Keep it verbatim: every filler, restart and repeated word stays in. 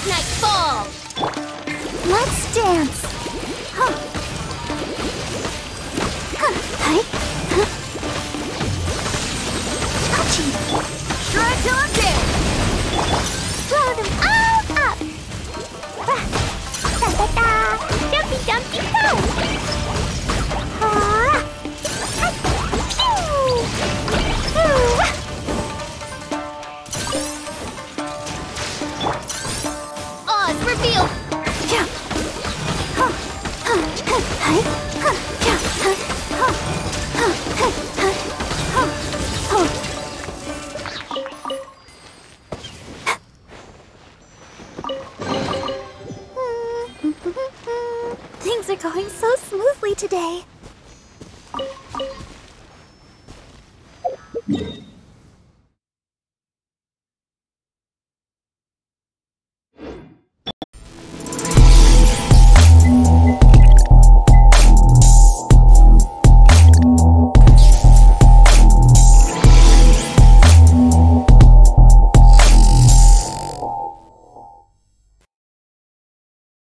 Nightfall. Let's dance. Huh. Huh. Hi. Huh. Ouchie. Shred till I'm dead. Blow them all up. Ah. Da da da. Jumpy jumpy go. Ah. Pew. Ooh. Oz reveal. Yeah. Huh. Huh. Huh. Hi. Huh. Yeah. Huh. Huh. Huh. Huh. Huh. Huh. Huh. Things are going so smoothly today.